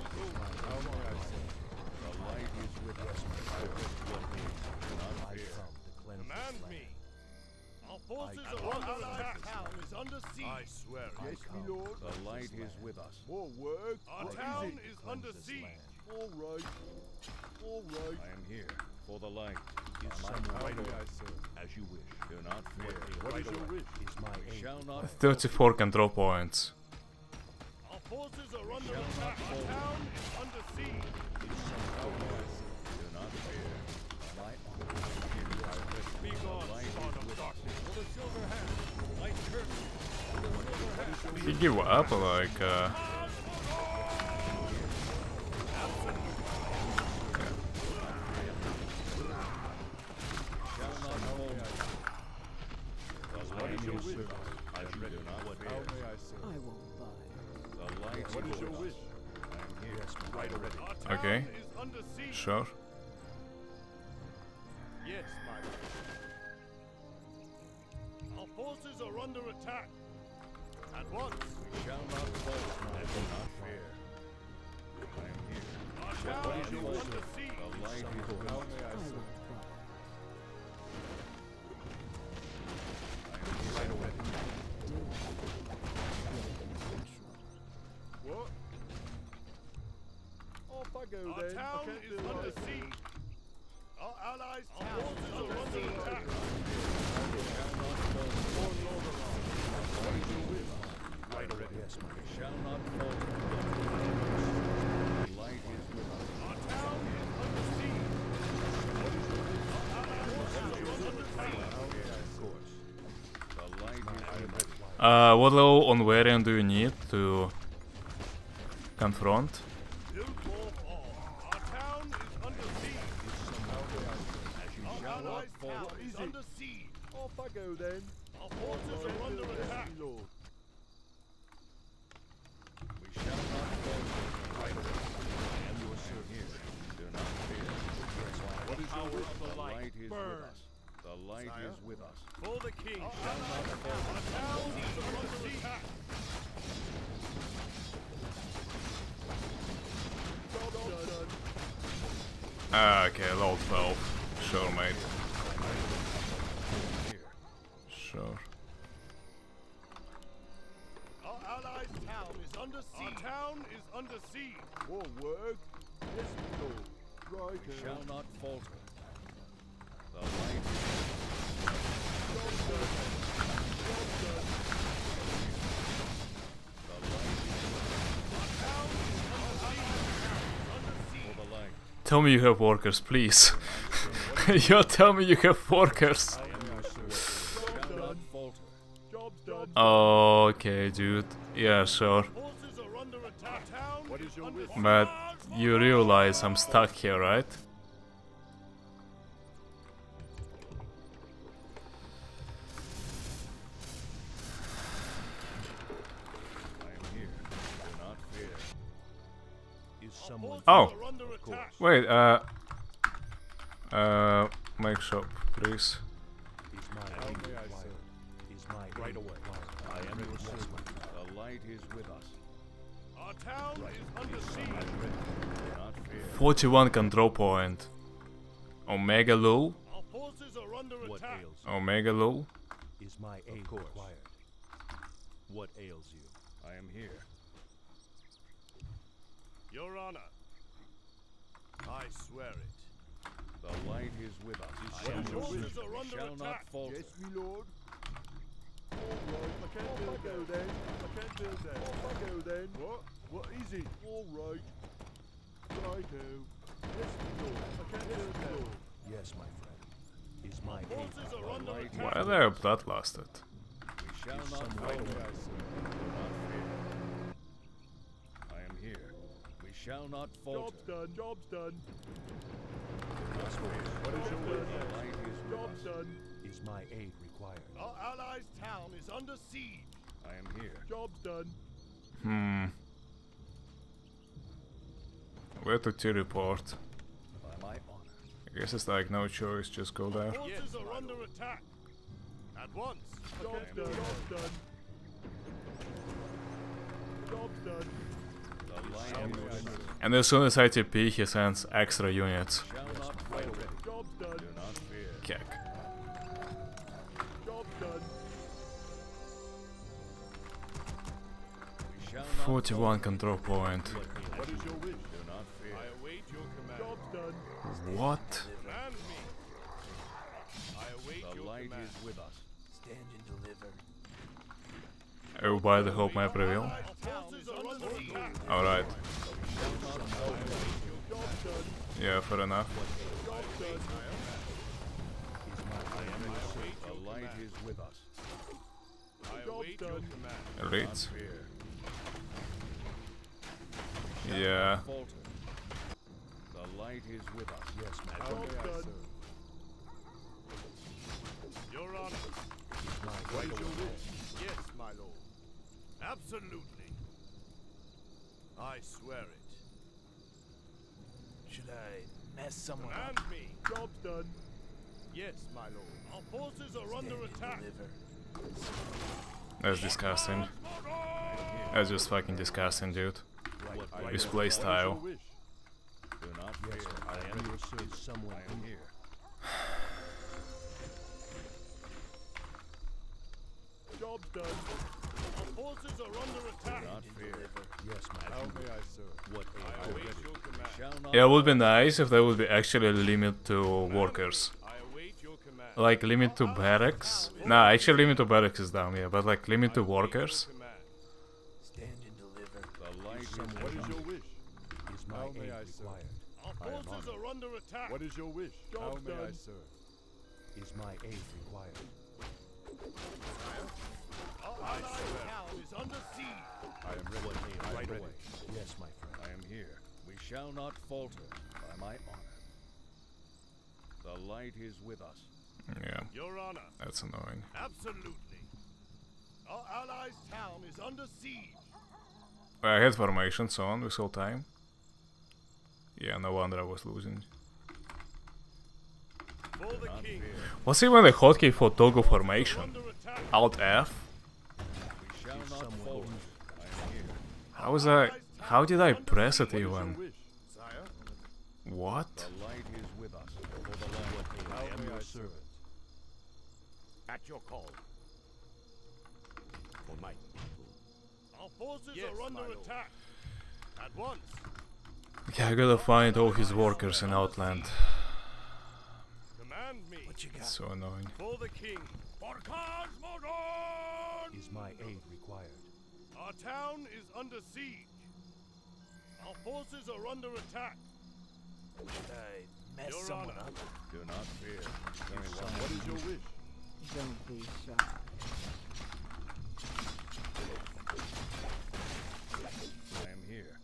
The light is with us. I am ready. Do not I fear. found the cleansed Command land. me. Our forces are under attack. Town is under siege. I swear it. Yes, me lord. The light is with us. More work. Our What is town it? is under Cleanse this siege. land. All right. All right. I am here for the light. Is On my someone power. right Aye, away? aye, sir. As you wish. Do not fear. What Right is your away. wish? Is my We aid. shall not thirty-four control points. Our forces are under shall not attack. Our fall. town is under siege. Do not fear. My honor. Be gone, spawn of darkness. For the silver hand. Light curtain. For the silver hand. He give up, like, uh... Shall not fall. The light is your wish. I do not How fear. may I serve? I won't buy. The light What is your yours. wish? I am here. Right already. Our town Okay. is under siege. Sure. Yes, my lord. Our forces are under attack. At once. We shall not fall. I do not fear. I am here. Our town is your under wish? siege. The light is How with us. may I I serve? won't buy. Right already. What? Off I go Our then. I town can't is do under it. siege. Our allies' town forces are under attack. Right already. Yes, my We shall not fall. The light is with us. Our town is under siege. Our allies' forces are under attack. Of course. The light is with us. Uh, what level on variant do you need to confront? Build more all. Our town is under siege. Our allies' town is under siege. Off I go then. Our forces are under attack. Yes, my lord. We shall not fall. Right away. I am your servant. Do not fear. What is your wish? The light is Burn. with us. The light Sire? is with us. For the king. Our allies' town. Our town is under attack. Job done. Ah, okay, level twelve. Sure, mate. Here. Sure. Our allies' town is under siege. Our town is under siege. More work. Yes, my lord. Right. We uh, shall not falter. The light is Job done. Job done. the light is Our town is under siege. Under siege. for the light. Tell me you have workers, please. Yo, tell me you have workers. I am your servant. Shall not falter. Job's done. Okay, dude. Yeah, sure. Forces are under attack. Town What is your under wish? siege. But you realize I'm stuck here, right? I am here. Do not fear. Is someone Oh. Forces are under attack. Wait, uh... Uh... Make shop, please. is my How aid may I required? serve? Is my Right aid away. required? I am your Yes, servant. my The light is with us. Our town is under siege. Do not fear. forty-one control point. Omega Lul? Our forces are under What attack. ails Omega Lul? you? Is my aid course. required? What ails you? I am here. Your honor. I swear it. The light is with us. shall Our not forces are We under shall not attack. falter. Yes, my lord. All right. I can't do go then. I can't do that. Off I go then. What? What is it? All right. Righto. Yes, my lord. I can't do that. Yes, my friend. Is my aid Forces are required? under light attack. Why are they bloodlusted? We shall not someone How falter. may I serve? Do not fear. I am here. We shall not falter. Job's done. Job's done. Do not fear. What is your wish? The light is with Job's us. done. Is my aid required? Our allies' town is under siege. I am here. Job's done. Hmm. Where to T report? By my honor. I guess it's like no choice, just go there. Forces are under attack. At once. Job's done. Job's done. Job's done. The light is with us. And as soon as I T P, he sends extra units. Shall not falter. Job's done. Do not fear. Kek. Job's done. We shall not forty-one control point. falter. What is your wish? Do not fear. Job's done. What? Command me. I await The your light command. is with us. Stand and deliver. Everybody hope my prevail. Our forces are under attack. Alright. Job's done. Yeah, fair enough. Job's done. The light is with us. I await your done. command. Read. Fear. Yeah. Falter. The light is with us. Yes, my Job's lord. done. Your Honor. What is your wish? Yes, my lord. Absolutely. I swear it. Should I mess someone Command up? me. Job's done. Yes, my lord. Our forces are Stand under and attack. deliver. That's disgusting. That's just fucking disgusting, dude. His play style. Wish. Do not Yes, fear. I am your servant. Someone I am here. Job's done. Our forces are under attack. Do not fear. Yes, my How lord. may I serve? What I await your command. shall not Yeah, it would be nice if there would be actually a limit to workers. I await your command. Like limit to barracks. Nah, actually limit to barracks is down, yeah, but like limit to workers. Command. Stand and deliver. the light is Someone What with is us. your wish? Is my How may aid I serve? required? Our forces are under attack. What is your wish? Job's may I done. serve? Is my aid required? Our allied town is under siege. I am ready. What aid? I am Right ready. away. Yes, my friend. I am here. We shall not falter by my honor. The light is with us. Yeah, Your Honor. that's annoying. Absolutely. Our allies' town is under siege. I had formations on this whole time. Yeah, no wonder I was losing. For the king. What's even the hotkey for toggle formation? Under attack. Alt F? We shall not someone falter. who- I am here. How was I... How did I press it What is your even? wish? Sire. What? The light is with us. For the light. I am may your I servant. At your call. For my Our forces Yes, are under my lord. attack. At once. Okay, I gotta find all his workers in Outland. Command me. what you got? So annoying. For the king. For Khan's Mordor! Is my aid required? Our town is under siege. Our forces are under attack. Should I mess Your someone Honor. up? Do not fear. Very well. What is your wish? Don't be shy. I am here.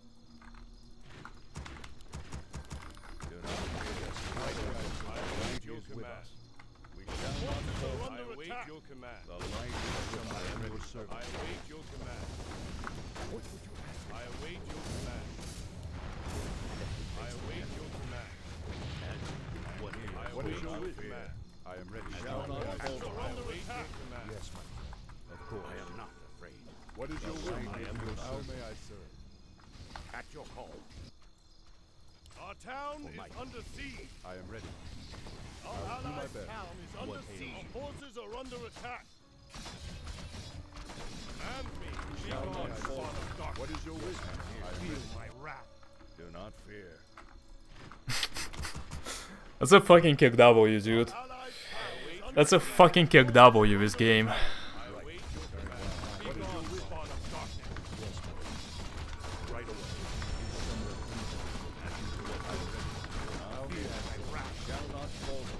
Do not fear. I await your is with command. us. We shall not Forces are falter. under attack. Your command. The light is with us. I am your servant. I await your command. I await your command. I await your command. What is I What await is your your wish? command. I am ready. Shall not Forces falter. are under attack. Command. Yes, my friend. Of course. I am not afraid. What is your light wish? is with How us. may I serve? At your call. Our town is my- under siege. I am ready. Our I'll do my allies' best. town is under What siege. ails Our forces are under attack. Command me. Be How may gone, I spawn serve? of darkness. What is your wish? I am Feel ready. my wrath. Do not fear. That's a fucking kick W, dude. Allies' town is under That's a fucking kick W, this game. I await your command. Be gone, spawn of darkness. Right away. Shall not falter.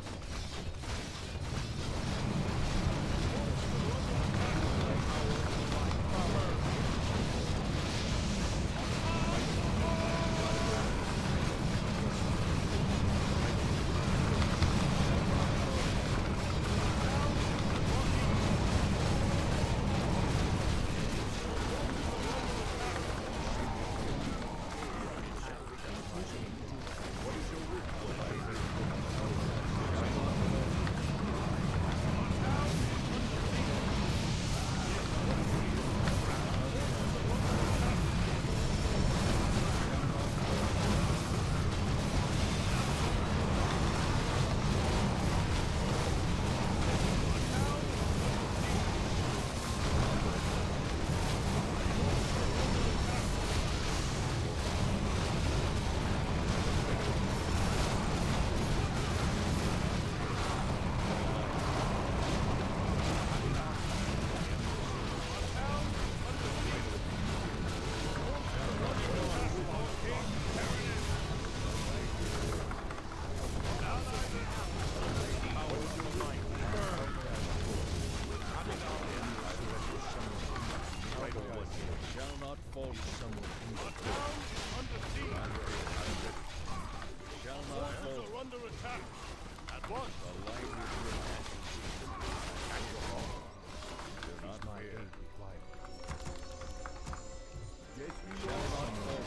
under attack. At once. The light is with us. Do not My fear. aid required. Yes, we Shall Lord. not fall.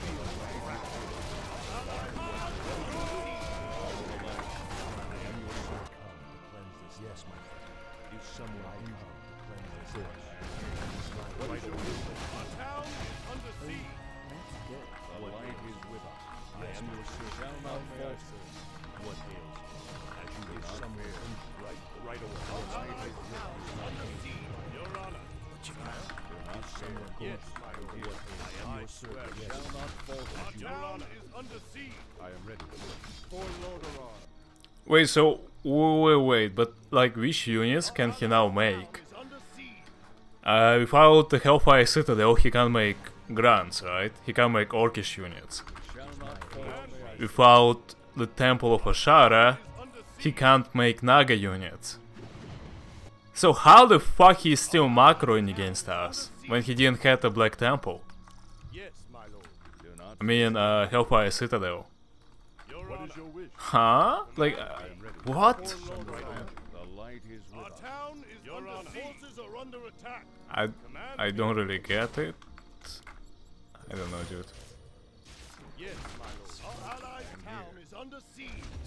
I am your sword come to cleanse this. Yes, my friend. Is someone evil to cleanse this? Yes. What is your wisdom? Our town is under siege. That's good. The light is with us. I am your sword. Shall not fall. What ails you? As you wish someone evil. Right, right away. Our town is under siege. Your honor. Do not Someone fear. yes, I am your I am your Swear, servant. Yes. shall not falter. Our town is under siege. I am ready. For Lordaeron. Wait, so wait, wait, but like which units can he now make? Is under siege. Uh, without the Hellfire Citadel, he can make grunts, right? He can make orcish units. Shall not falter. Without the Temple of Ashara, Under siege. he can't make Naga units. So how the fuck he's still macroing against us when he didn't have the Black Temple? Yes, my lord. Do not I mean, uh, Hellfire Citadel. Your What honor. is your wish? Huh? Like, uh, what? For Lordaeron. The light is with Our us. town is under siege. Forces are under attack. I, Command I me. don't really get it. I don't know, dude. Yes, my lord. Our allied town is under siege.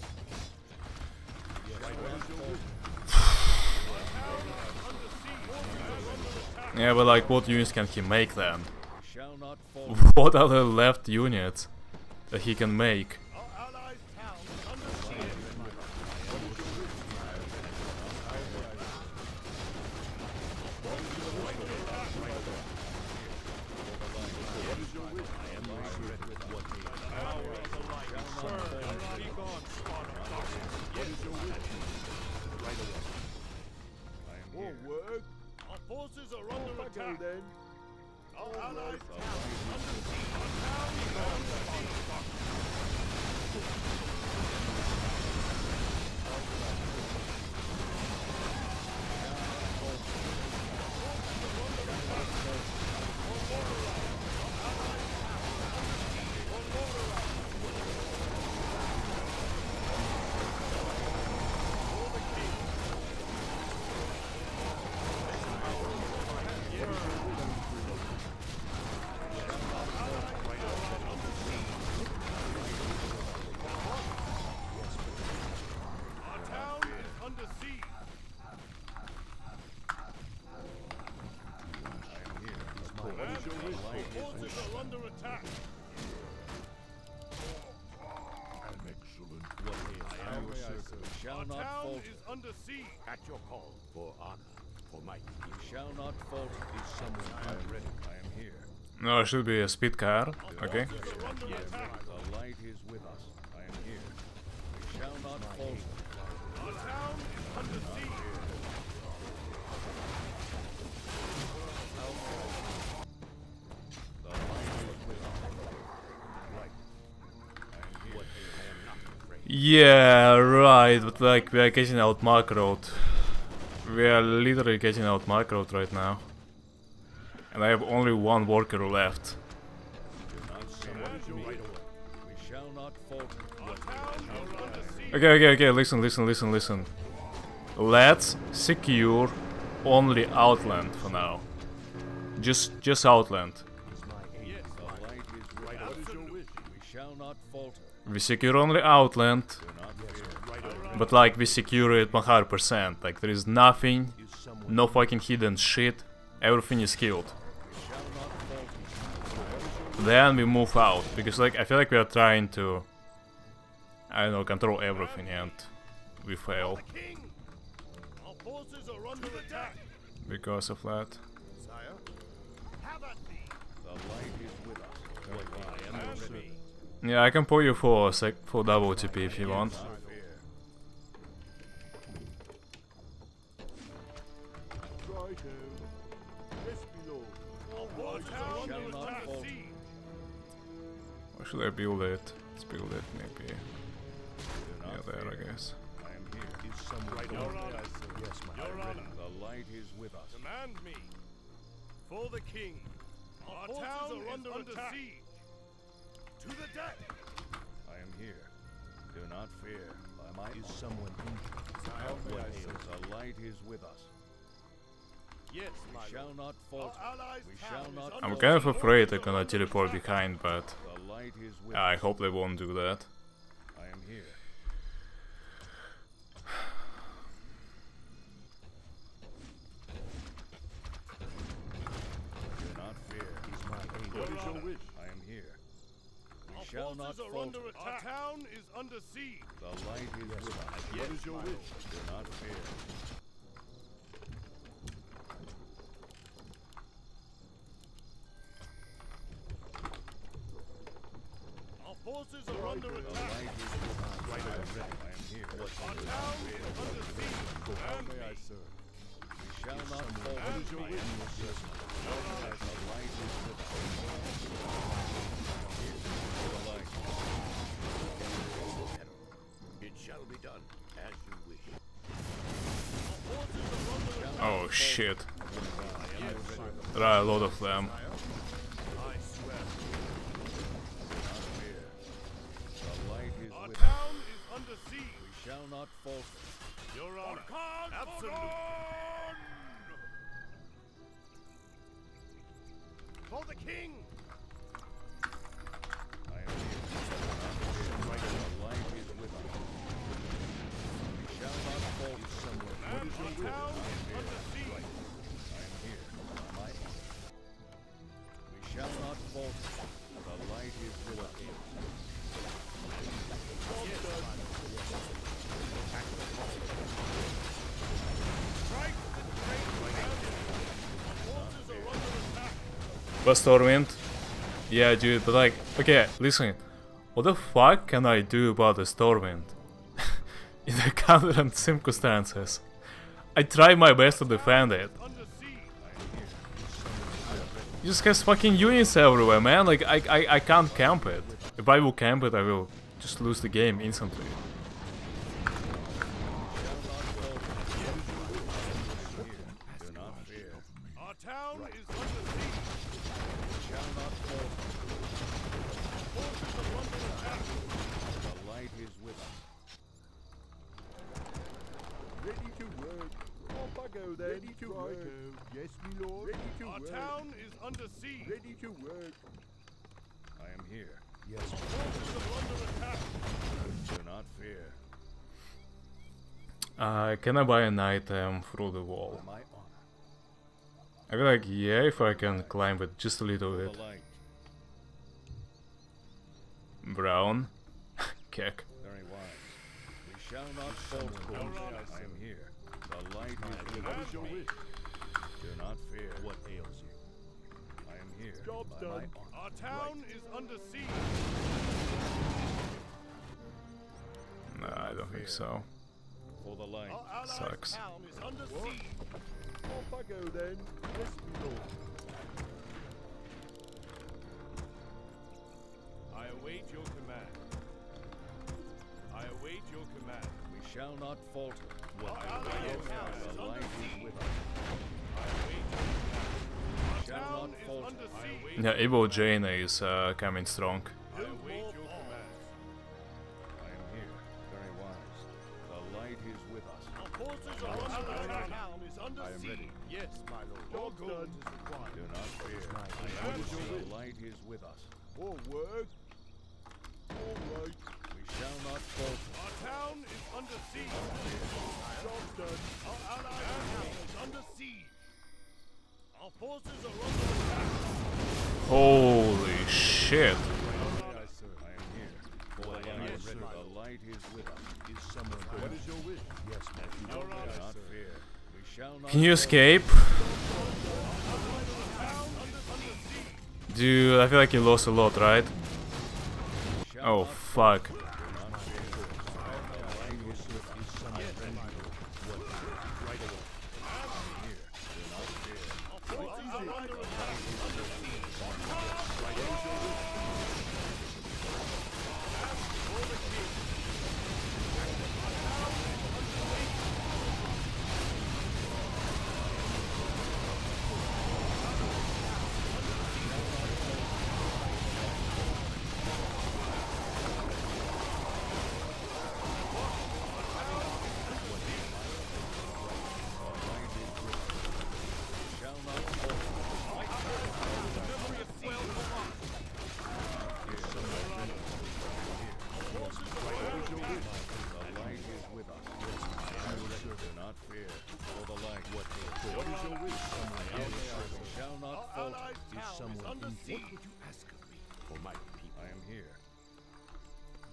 Yeah, but like, what units can he make then? Shall not fall. What are the left units that he can make? Our allied town is under siege. More work. Our forces are under Off I go attack. then. Our allied town is under siege. Our town is under siege. Our town is under siege. Command me. Our forces are under attack. An excellent I am your servant. Shall Our not town falter. is under siege. At your call. For honor. For might. You shall not falter. Is someone I am ready. I am here. No, it should be a speed car. Okay. Forces are under attack. The light is with us. I am here. We shall not falter. Our town is under siege. The light is with us. Right. I am here. I am not afraid. Yeah, right, but like, we are getting out macroed. We are literally getting out macroed right now. And I have only one worker left. Do not surrender me. Right away. We shall not falter. Our town is under siege. Okay, okay, okay, listen, listen, listen, listen. Let's secure only Outland for now. Just, just Outland. Yes, the light is right. What is your wish? We shall not falter. We secure only Outland, Do not fear. but like, we secure it one hundred percent. Like, there is nothing, Is someone no fucking hidden shit, everything is killed. Shall not falter. Then we move out, because like, I feel like we are trying to, I don't know, control everything and we fail King, our forces are under attack. because of that. Sire, have at me. The light is with us. What I am Command ready. me. Yeah, I can pull you for sec for double T P if you want. Do not fear. Righto. Yes, my lord. Our forces are under Shall not attack. falter. Siege. Or should I build it? Let's build it maybe. Do Yeah, not there I fear. guess. I am here. is someone Right Your away. honor. Yes, my Your honor. The light is with us. Command me. For the king. Our, Our town town is is under, under siege. To the deck. I am here. Do not not fear. By my Is honor. someone injured? Help What me, ails the light is with us. Yes, We my shall lord. not falter. Our allies' We town shall is not under I'm falter. kind of afraid they're gonna teleport behind, but The light is with I us. hope they won't do that. I am here. Do not fear. Is my aid? What is your wish? I am here. We Our shall not forces are falter. under attack. Our town is under siege. The light is with us. What is your wish? Do not fear. Our forces are under The attack. light is with us. I am ready. I am here. Our town is under siege. How And may I me. serve? We shall not falter. What is your wish? The light is with us. The light. It shall be done as you wish. Our forces are under attack. Oh shit. There are a lot of them. I swear. Do not fear. The light is Our with us. town is under siege. We shall not falter. Your honor. Absolute. For the king. I am here. The light is with us. We shall not falter. Somewhere. And our town is under siege. I am here. My honor. We shall not falter. The light is with us. Strike the train behind you. Our forces are under attack. But Stormwind? Yeah, dude, but like, okay, listen. What the fuck can I do about the Stormwind? In the current circumstances. I try my best to defend it. Under siege. You just has fucking units everywhere, man. Like, I, I, I can't camp it. If I will camp it, I will just lose the game instantly. Do not fear. Our town is under siege. Shall not falter. Forces are under attack. The light is with us. Ready to work. Off I go then. Ready to work. Yes, my lord. Ready to Our work. Our town is under siege. Ready to work. I am here. Yes. Our forces are under attack. Do not fear. Uh, can I buy an item through the wall? My honor. I feel like, yeah, if I can climb it just a little The bit. light. Brown. Kick. Very wise. We shall not falter. I am here. The light is with What us. is your wish? Do not fear. What ails you? I am here. Job's By my done. honor. Our town is under siege. Nah, I don't think so. For the light. Our allies' Sucks. town is under siege. Off I go then. Yes, my lord. I await your command. I await your command. We shall not falter. Our I allies' await town is the under light is siege. with us. I await your command. Our Shall town not is falter. under I siege. Yeah, Evil Jane is uh, coming strong. I await your command. I am here. Very wise. The light is with us. Our forces are under attack. Our town is under I am siege. ready. Yes, my lord. Your gold is required. Do not fear. What is your The wish? light is with us. For work. All right. We shall not falter. Our town is under siege. Job's done. Our allied town is under siege. Our forces are under attack. Holy shit. I am here. For the light, Yes, is my the light is with us. Is someone What is your wish? Yes, my Your Do honor. not fear. We shall not Can you falter. escape? Town under, under siege. Dude, I feel like you lost a lot, right? Shall Oh, not fuck. Do not fear. The light is with us. is someone injured? What right away? Here. Do not fear. Our forces are under attack.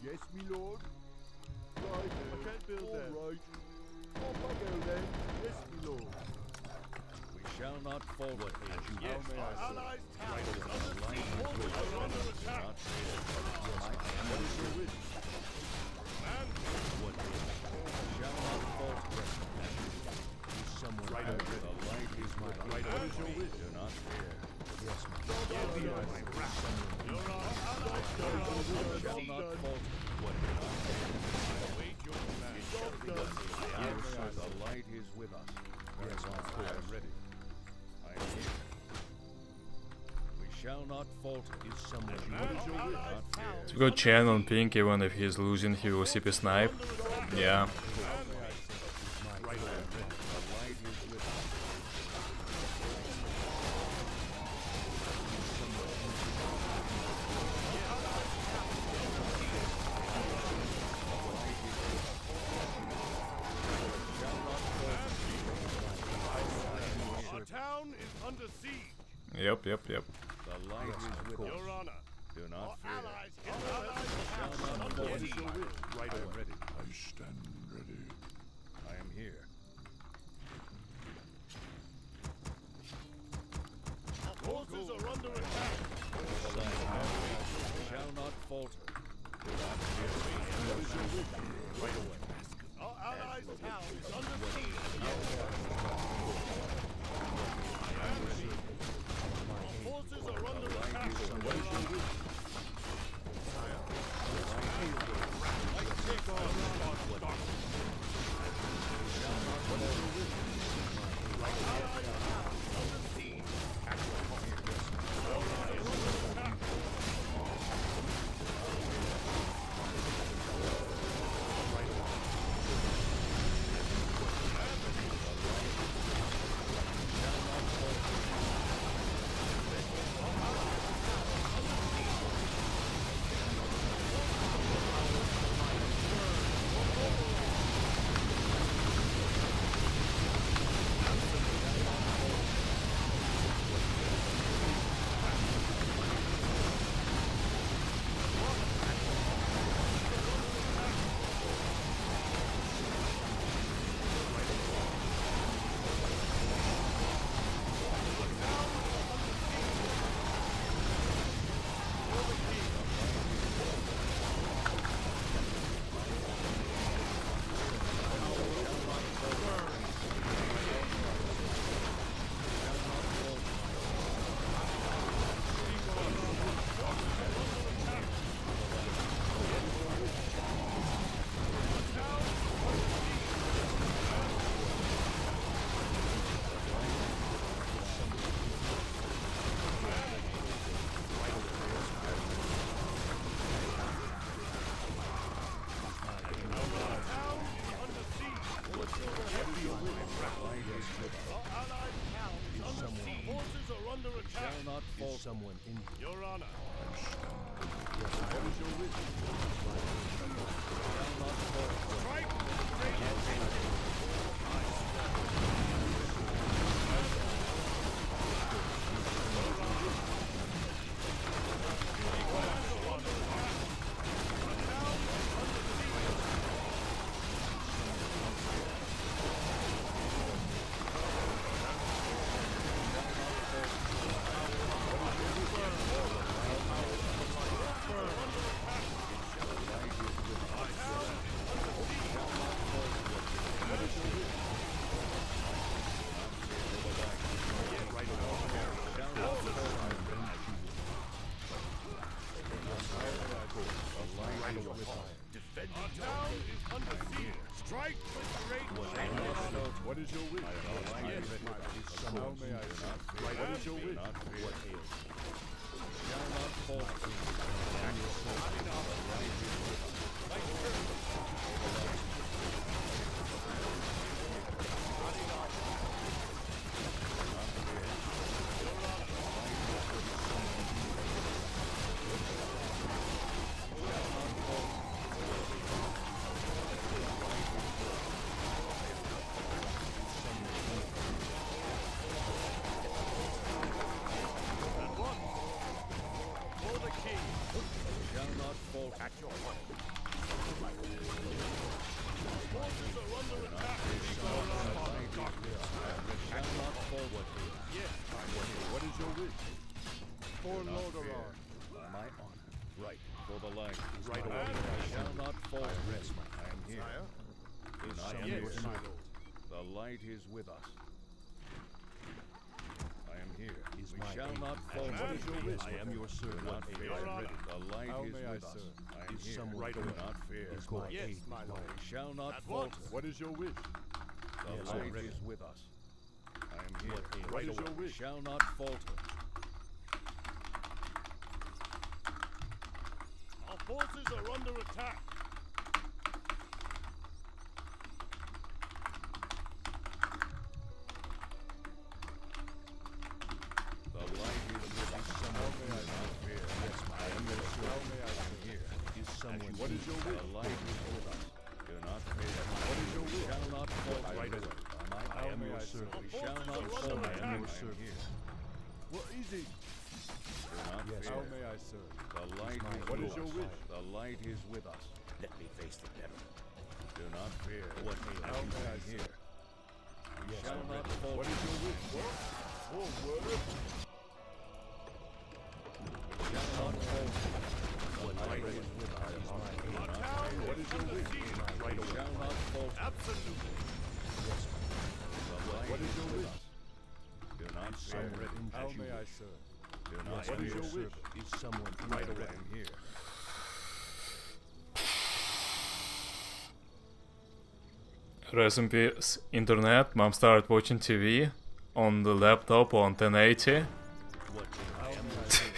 Yes, me lord. Right, I can't build that. All right. Off I go then. Yes, me lord. We shall not falter. Yes, How may I our serve? allies' town Right is away. under The siege. line is with Forces us. are under attack. Not fair. What is your wish? Man, What is? We shall not falter. Is someone Right out away. The light is with us. Right What away. is your wish? Do not fear. Yes, my Job be done. my wrath. Your our allies' Job town is done. under Shall siege. not falter. What is? Await your command. Job done. Yes, the light is with us. Yes, I am ready. I am here. We shall not falter. Is someone Man, is your our wish? allies' town It's is a good under chance on siege. pink, even if he's losing, he will C P snipe. Yeah. right away? The light is with us. Our town is under siege. Yep, yep, yep. The light is with us. Your honor. Do Our not fear. allies' our allies' town is Shall not under falter. siege. Right away. Ready. I stand ready. I am here. Our forces are under attack. The light shall not falter. Do not fear. Right away. Our allies' town is under siege. Our forces are under attack. Your honor. I take on our dark. Shall not Is falter. someone in here? Your honor. Shall not falter. Strike with the great Defend our town is under siege. Strike with great What is your wish? Yes, Is someone in here? Right, what is your wish? not fear. What ails? Shall not falter. for the king. Shall not falter. At your order. here. Is I am someone here. your servant? The light is with us. I am here. Is We my shall aid not with fall. us? What is your wish? I am your Do servant. not What fear. aid? The light How is may I with us. serve? I am Is here. someone Right Do away. not not fear. Is my Yes, aid my with lord. us? We shall not At falter. once. What is your wish? The Yes, light I'm ready. is with us. I am here. What aid? What Right is your away. We wish? shall not falter. Our forces are under attack. The light is with us. Someone Do not fear. Yes, I am your How servant. may I I am serve? here. Is someone What is your The wish? light is with us. Do not fear. What is your We wish? shall not falter. Right Right away. away. I am may your I servant. We Our shall forces not are falter. under I am attack. your I am servant. here. What is it? Do not Yes, fear. How may I serve? The light my is What with is your us. wish? The light is with us. Let me face the devil. Do not fear. What aid? How may I Here. serve? We Yes, shall I'm not ready. falter. What is your wish? What? Forward. We shall not falter. What The light aid? is with us. Is my aid? Our town What is is your under wish? siege. We shall not falter. Absolutely. Yes, The light What is your with wish? us. Do not I'm fear. ready. How As you may I wish. serve? Do not Yes, What I'm is fear. your your wish? servant. Is someone Right right away. away? I am here. Rest in peace, internet. Mom started watching T V on the laptop on ten eighty. What aid? How I am may your I servant.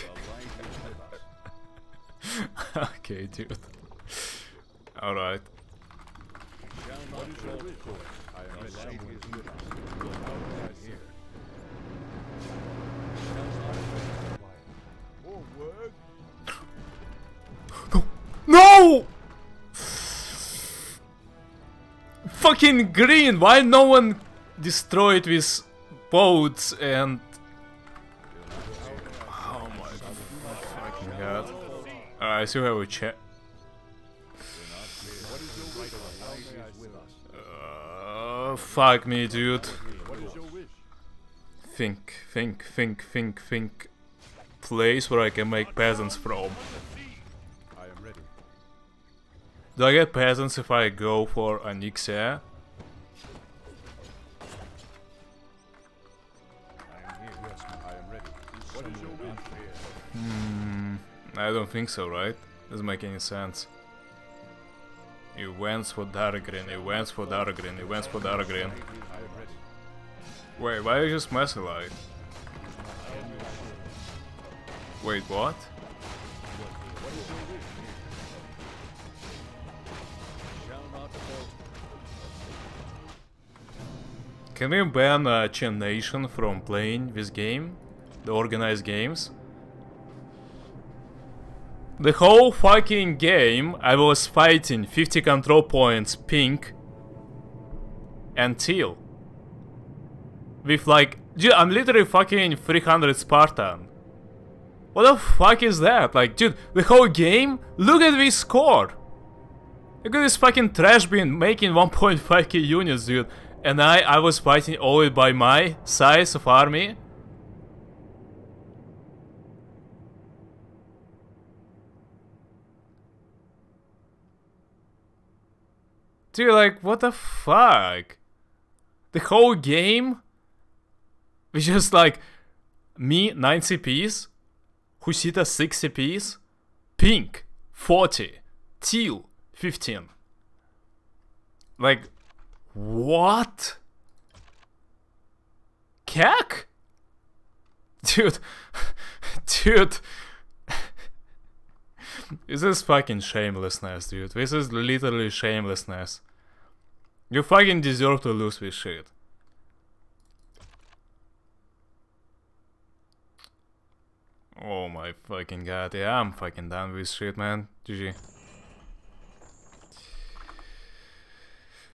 The light is with us. Okay, dude. Alright. We shall not What is your falter. wish? I am The ready. light is with us. How may I Here. serve? We shall not falter. Forward. No! Fucking green! Why no one destroyed with boats and... Oh my fucking god. Alright, I still have a chat. What is your wish? How may I serve? Uh, fuck me, dude. What is your wish? Think, think, think, think, think. Place where I can make peasants from. I am ready. Do I get peasants if I go for Onyxia? I am here. Yes, I am ready. What is your wish? Hmm, I don't think so, right? Doesn't make any sense. He went for Dargreen, he went for Dargreen, he went for Dargreen. I am ready. Wait, why are you just messing like? Wait, what? What is your wish? Shall not falter. Can we ban uh, Chen Nation from playing this game? The organized games? The whole fucking game I was fighting fifty control points pink and teal. With like, dude, I'm literally fucking three hundred Spartan. What the fuck is that? Like, dude, the whole game? Look at this score! Look at this fucking trash bin making one point five K units, dude. And I, I was fighting all by my size of army. Dude, like, what the fuck? The whole game? Was just like, me, nine C Ps, Husita, six C Ps, Pink, forty, Teal, fifteen. Like, what? Kek? Dude, dude. This is fucking shamelessness, dude. This is literally shamelessness. You fucking deserve to lose this shit. Oh my fucking god, yeah, I'm fucking done with shit, man. G G.